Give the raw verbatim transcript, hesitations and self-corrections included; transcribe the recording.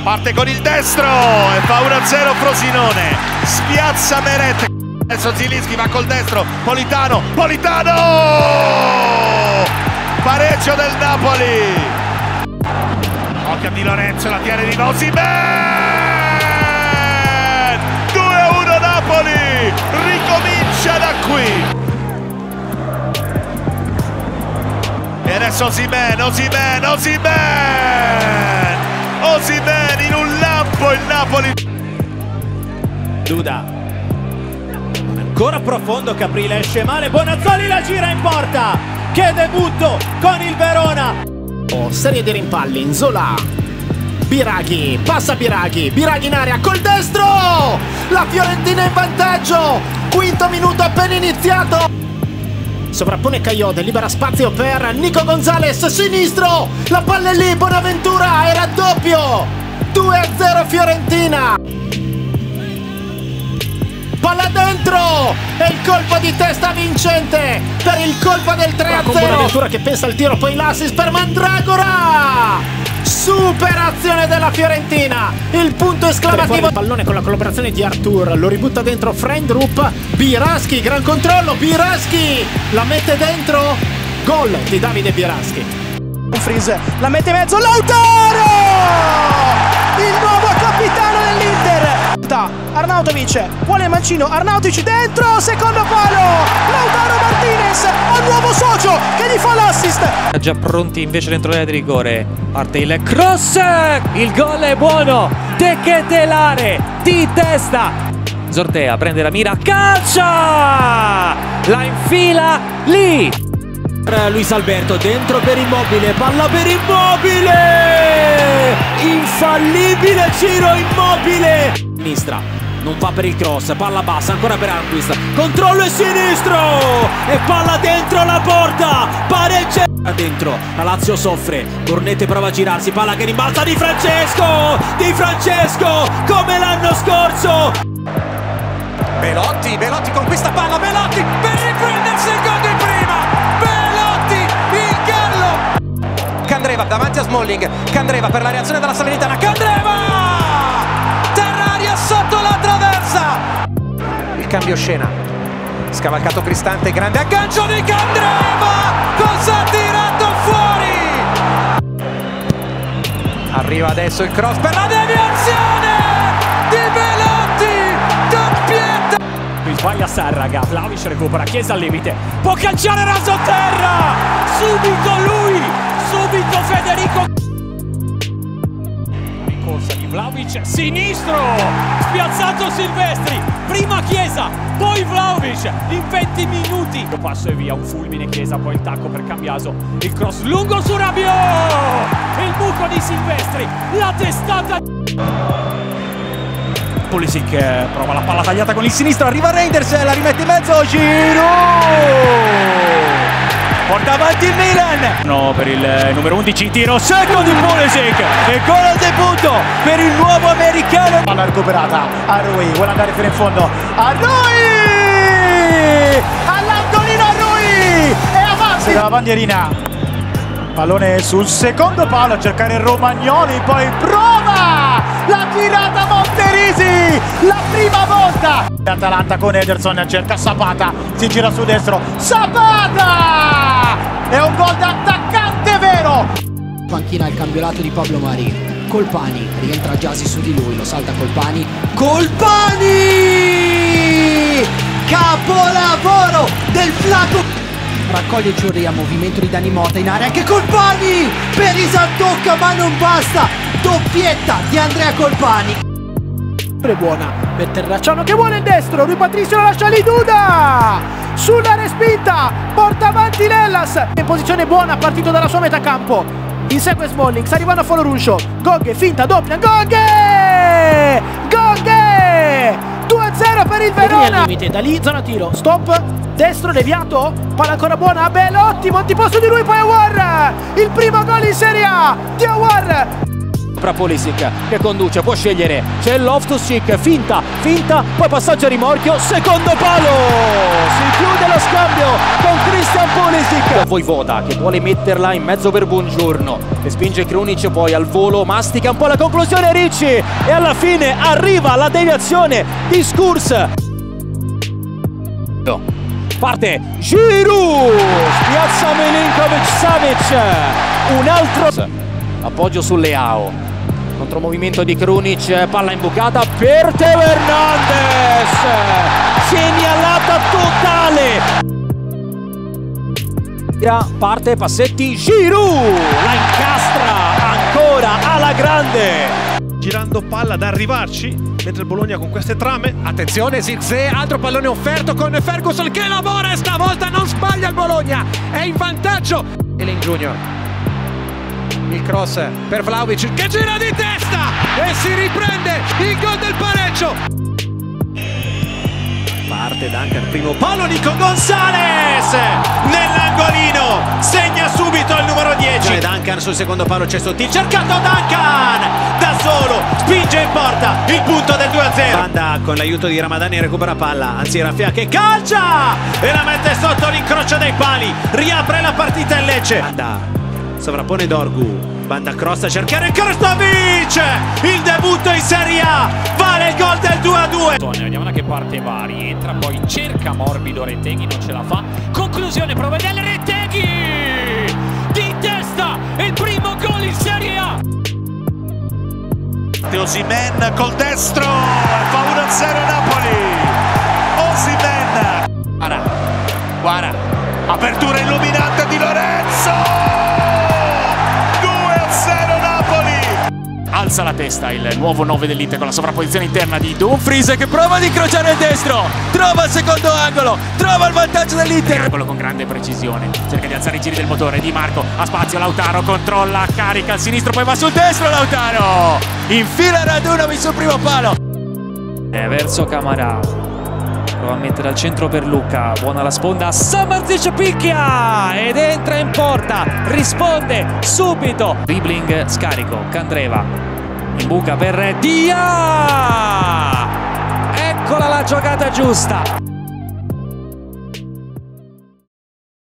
parte con il destro e fa uno a zero Frosinone, spiazza Meret, adesso Zielinski va col destro, Politano, Politano, pareggio del Napoli, occhio a Di Lorenzo, la tiene di Osimhen, due a uno Napoli, ricomincia da qui. E adesso Osimhen, Osimhen, Osimhen! Osimhen in un lampo il Napoli! Duda. Ancora profondo, Caprile esce male, Bonazzoli la gira in porta! Che debutto con il Verona! Oh, serie di rimpalli, Nzola. Biraghi, passa Biraghi, Biraghi in area col destro! La Fiorentina in vantaggio! Quinto minuto appena iniziato! Sovrappone Caiote, libera spazio per Nico Gonzalez, sinistro, la palla è lì, Bonaventura, era doppio, due a zero Fiorentina, palla dentro, e il colpo di testa vincente per il colpo del tre a zero, Bonaventura che pensa al tiro, poi l'assist per Mandragora, superazione della Fiorentina, il punto esclamativo, il pallone con la collaborazione di Artur, lo ributta dentro Frendrup, Biraschi, gran controllo, Biraschi la mette dentro, gol di Davide Biraschi. Freeze la mette in mezzo, Lautaro, il nuovo capitano dell'Inter, Arnautovic vuole il mancino, Arnautovic dentro, secondo palo, Lautaro Martinez, un nuovo socio che gli fa l'assist. Già pronti invece dentro l'area di rigore, parte il cross, il gol è buono, De Ketelare di testa, Zortea prende la mira, calcia, la infila lì. Luis Alberto dentro per Immobile, palla per Immobile, infallibile Ciro Immobile, sinistra, non va per il cross, palla bassa ancora per Anquist, controllo e sinistro e palla dentro la porta, pareggia dentro, la Lazio soffre, Cornette prova a girarsi, palla che rimbalza di Francesco, di Francesco come l'anno scorso, Belotti, Belotti con questa palla, Belotti per riprendersi il gol di prima, Candreva davanti a Smalling, Candreva per la reazione della Salernitana, Candreva! Terraria sotto la traversa! Il cambio scena, scavalcato Cristante, grande aggancio di Candreva! Cosa ha tirato fuori? Arriva adesso il cross per la deviazione di Belotti, doppietta! Qui sbaglia Sarraga, Vlahovic recupera, Chiesa al limite, può calciare raso terra, subito lui! Subito Federico, ricorsa di Vlahovic, sinistro, spiazzato Silvestri, prima Chiesa, poi Vlahovic in venti minuti, passo e via, un fulmine Chiesa, poi il tacco per Cambiaso, il cross lungo su Rabiot, il buco di Silvestri, la testata, Pulisic prova la palla tagliata con il sinistro, arriva Reinders, la rimette in mezzo, Giroud! Porta avanti il Milan, no per il numero undici, tiro secco di Pulisic e gol al debutto per il nuovo americano. Palla recuperata, Arrui vuole andare fino in fondo, Arrui! All'Antonino Arrui! E avanti! La bandierina, pallone sul secondo palo a cercare Romagnoli, poi prova! La tirata Monterisi, la prima volta! Atalanta con Ederson, cerca Zapata, si gira su destro, Zapata! È un gol d'attaccante vero! Panchina il campionato di Pablo Mari, Colpani, rientra Giasi su di lui, lo salta Colpani, Colpani! Capolavoro del Flaco! Raccoglie Giurria, movimento di Dani Mota in area, anche Colpani! Perisa tocca ma non basta! Doppietta di Andrea Colpani! Buona per Terracciano che vuole il destro, Rui Patricio lascia lì Duda sulla respinta, porta avanti l'Hellas in posizione buona, partito dalla sua metà campo, insegue Smalling, sta arrivando a Foloruscio, Goghe, finta, doppia, Goghe! Goghe! due a zero per il Verona, limite, da lì zona tiro, stop, destro deviato, palla ancora buona, Belotti, montiposto di lui, poi Aouar, il primo gol in Serie A di Aouar. Pulisic che conduce, può scegliere, c'è Loftus-Cheek, finta, finta, poi passaggio a rimorchio, secondo palo, si chiude lo scambio con Cristiano. Christian Pulisic. Voivoda che vuole metterla in mezzo per Buongiorno e spinge Krunic poi al volo, mastica un po' la conclusione Ricci e alla fine arriva la deviazione di Skurx. Parte Giroud, spiazza Milinkovic-Savic, un altro appoggio su Leao, contromovimento di Krunic, palla imbucata per Teo Hernandez, segnalata totale. Parte Passetti, Giroud, la incastra ancora alla grande. Girando palla ad arrivarci, mentre il Bologna con queste trame. Attenzione Zirkzee, altro pallone offerto con Ferguson che lavora e stavolta non sbaglia il Bologna, è in vantaggio. Elin Junior, il cross per Vlahovic che gira di testa e si riprende il gol del pareggio. Parte Duncan, primo palo, Nico Gonzalez nell'angolino, segna subito il numero dieci. Duncan sul secondo palo, c'è Sottil, cercato Duncan da solo, spinge in porta il punto del due a zero. Banda con l'aiuto di Ramadani recupera palla, anzi Raffia che calcia e la mette sotto l'incrocio dei pali, riapre la partita in Lecce. Banda sovrappone Dorgu, Banda cross a cercare Krstovic, il debutto in Serie A, vale il gol del due a due. Vediamo da che parte va, rientra, poi cerca morbido Retteghi, non ce la fa. Conclusione, prova del Retteghi di testa, il primo gol in Serie A. Osimhen col destro, fa uno a zero Napoli. Osimhen, guarda, guarda, apertura illuminante di Lorenzo. Alza la testa il nuovo nove dell'Inter con la sovrapposizione interna di Dumfries che prova ad incrociare il destro, trova il secondo angolo, trova il vantaggio dell'Inter. Angolo con grande precisione, cerca di alzare i giri del motore, Di Marco ha spazio, Lautaro controlla, carica al sinistro, poi va sul destro Lautaro, infila Radunovic sul primo palo. E verso Camarà, prova a mettere al centro per Luca, buona la sponda, Samardžić picchia ed entra in porta, risponde subito, dribbling scarico, Candreva in buca per Dia, eccola la giocata giusta.